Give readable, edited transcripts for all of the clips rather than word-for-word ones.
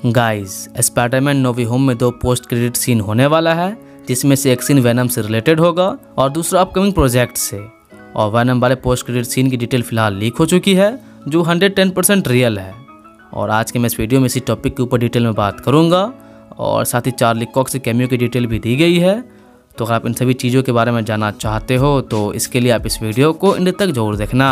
Guys, Spiderman no way home में 2 post credit scene होने वाला है, जिसमें से एक सीन वेनम से रिलेटेड होगा और दूसरा अपकमिंग प्रोजेक्ट से। और वेनम वाले पोस्ट क्रेडिट सीन की डिटेल फिलहाल लीक हो चुकी है, जो 110% रियल है। और आज के मैं इस वीडियो में इसी टॉपिक के ऊपर डिटेल में बात करूंगा और साथ ही चार्ली कॉक्स के कैमियो की डिटेल भी दी गई है। तो अगर आप इन सभी चीज़ों के बारे में जानना चाहते हो तो इसके लिए आप इस वीडियो को एंड तक जरूर देखना।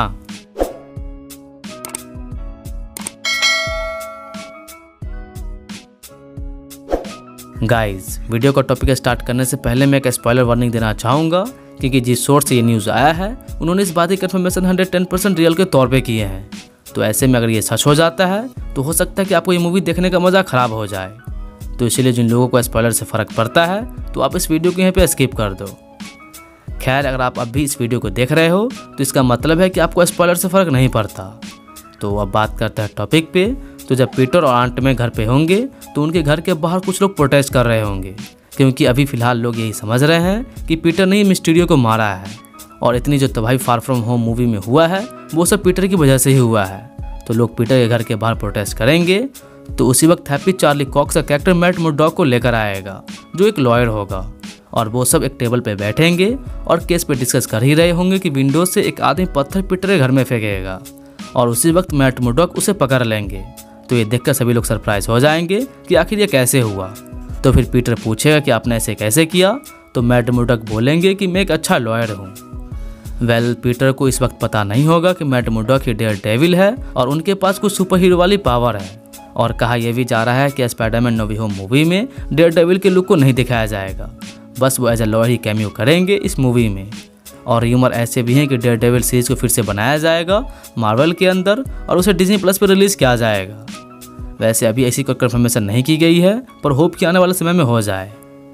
गाइस, वीडियो का टॉपिक स्टार्ट करने से पहले मैं एक स्पॉइलर वार्निंग देना चाहूँगा, क्योंकि जिस सोर्स से ये न्यूज़ आया है उन्होंने इस बात की कंफर्मेशन 110% रियल के तौर पे किए हैं। तो ऐसे में अगर ये सच हो जाता है तो हो सकता है कि आपको ये मूवी देखने का मज़ा ख़राब हो जाए। तो इसीलिए जिन लोगों को स्पॉइलर से फ़र्क पड़ता है तो आप इस वीडियो को यहीं पे स्किप कर दो। खैर, अगर आप अब भी इस वीडियो को देख रहे हो तो इसका मतलब है कि आपको स्पॉइलर से फ़र्क नहीं पड़ता। तो अब बात करते हैं टॉपिक पे। तो जब पीटर और आंट में घर पे होंगे तो उनके घर के बाहर कुछ लोग प्रोटेस्ट कर रहे होंगे, क्योंकि अभी फ़िलहाल लोग यही समझ रहे हैं कि पीटर ने मिस्टीरियो को मारा है और इतनी जो तबाही फार फ्रॉम होम मूवी में हुआ है वो सब पीटर की वजह से ही हुआ है। तो लोग पीटर के घर के बाहर प्रोटेस्ट करेंगे। तो उसी वक्त हैप्पी चार्ली कॉक्स का कैरेक्टर मैट मुर्डॉक को लेकर आएगा, जो एक लॉयर होगा। और वो सब एक टेबल पे बैठेंगे और केस पे डिस्कस कर ही रहे होंगे कि विंडो से एक आदमी पत्थर पीटर के घर में फेंकेगा और उसी वक्त मैट मुर्डॉक उसे पकड़ लेंगे। तो ये देखकर सभी लोग सरप्राइज हो जाएंगे कि आखिर ये कैसे हुआ। तो फिर पीटर पूछेगा कि आपने ऐसे कैसे किया। तो मैट मुर्डॉक बोलेंगे कि मैं एक अच्छा लॉयर हूँ। पीटर को इस वक्त पता नहीं होगा कि मैट मुर्डॉक ही डेयर डेविल है और उनके पास कुछ सुपर हीरो वाली पावर है। और कहा यह भी जा रहा है कि Spiderman no way home movie में डेयर डेविल के लुक को नहीं दिखाया जाएगा, बस वो एज ए लॉयर ही कैमियो करेंगे इस मूवी में। और र्यूमर ऐसे भी हैं कि डेयर डेविल सीरीज को फिर से बनाया जाएगा मार्वल के अंदर और उसे डिज्नी प्लस पर रिलीज़ किया जाएगा। वैसे अभी ऐसी कोई कंफर्मेशन नहीं की गई है, पर होप कि आने वाले समय में हो जाए।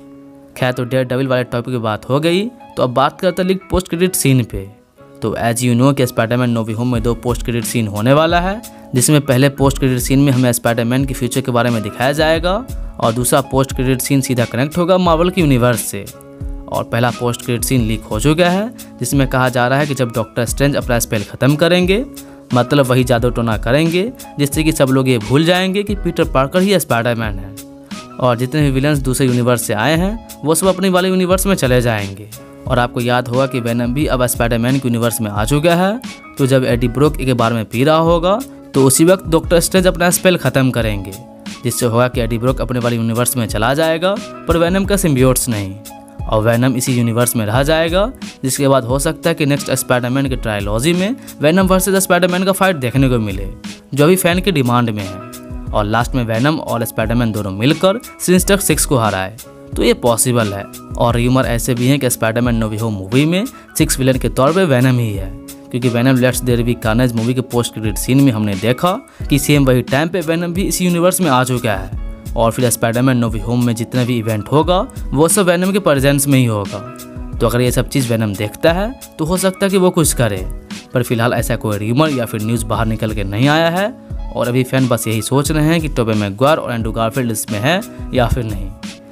खैर, तो डेयर डेविल वाले टॉपिक की बात हो गई, तो अब बात करते हैं लीक पोस्ट क्रेडिट सीन पे। तो एज यू नो कि स्पाइडरमैन नो वे होम में 2 पोस्ट क्रेडिट सीन होने वाला है, जिसमें पहले पोस्ट क्रेडिट सीन में हमें स्पाइडरमैन के फ्यूचर के बारे में दिखाया जाएगा और दूसरा पोस्ट क्रेडिट सीन सीधा कनेक्ट होगा मार्वल के यूनिवर्स से। और पहला पोस्ट क्रेडिट सीन लीक हो चुका है, जिसमें कहा जा रहा है कि जब डॉक्टर स्ट्रेंज अपना स्पेल ख़त्म करेंगे, मतलब वही जादू टोना करेंगे जिससे कि सब लोग ये भूल जाएंगे कि पीटर पार्कर ही स्पाइडरमैन है। और जितने भी विलन्स दूसरे यूनिवर्स से आए हैं वो सब अपने वाले यूनिवर्स में चले जाएंगे। और आपको याद होगा कि वेनम भी अब स्पाइडरमैन के यूनिवर्स में आ चुका है। तो जब एडी ब्रोक के बारे में पी रहा होगा तो उसी वक्त डॉक्टर स्ट्रेंज अपना स्पेल ख़त्म करेंगे, जिससे होगा कि एडी ब्रोक अपने वाले यूनिवर्स में चला जाएगा, पर वेनम का सिम्बियोट्स नहीं। और वेनम इसी यूनिवर्स में रह जाएगा, जिसके बाद हो सकता है कि नेक्स्ट स्पाइडरमैन की ट्रायलॉजी में वेनम वर्सेस स्पाइडरमैन का फाइट देखने को मिले, जो अभी फैन की डिमांड में है। और लास्ट में वेनम और स्पाइडरमैन दोनों मिलकर सिनिस्टर 6 को हराए। तो ये पॉसिबल है। और र्यूमर ऐसे भी हैं कि Spiderman no way home movie में 6 विलन के तौर पे वेनम ही है, क्योंकि Venom let's there be carnage movie के पोस्ट क्रेडिट सीन में हमने देखा कि सेम वही टाइम पे वेनम भी इसी यूनिवर्स में आ चुका है। और फिर स्पाइडरमैन नो वे होम में जितना भी इवेंट होगा वो सब वेनम के प्रेजेंस में ही होगा। तो अगर ये सब चीज़ वेनम देखता है तो हो सकता है कि वो कुछ करे, पर फिलहाल ऐसा कोई र्यूमर या फिर न्यूज़ बाहर निकल के नहीं आया है। और अभी फैन बस यही सोच रहे हैं कि टोबी मैगवायर और एंड्रू गारफील्ड इसमें है या फिर नहीं।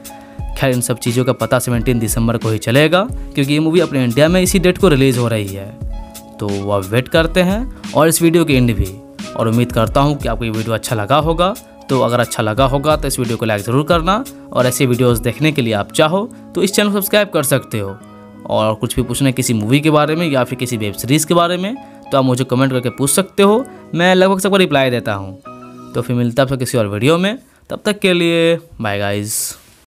खैर, इन सब चीज़ों का पता 17 दिसंबर को ही चलेगा, क्योंकि ये मूवी अपने इंडिया में इसी डेट को रिलीज़ हो रही है। तो अब वेट करते हैं और इस वीडियो के एंड भी। और उम्मीद करता हूँ कि आपको ये वीडियो अच्छा लगा होगा। तो अगर अच्छा लगा होगा तो इस वीडियो को लाइक ज़रूर करना, और ऐसे वीडियोस देखने के लिए आप चाहो तो इस चैनल को सब्सक्राइब कर सकते हो। और कुछ भी पूछना है किसी मूवी के बारे में या फिर किसी वेब सीरीज़ के बारे में तो आप मुझे कमेंट करके पूछ सकते हो, मैं लगभग सबको रिप्लाई देता हूँ। तो फिर मिलता है किसी और वीडियो में, तब तक के लिए बाय गाइज़।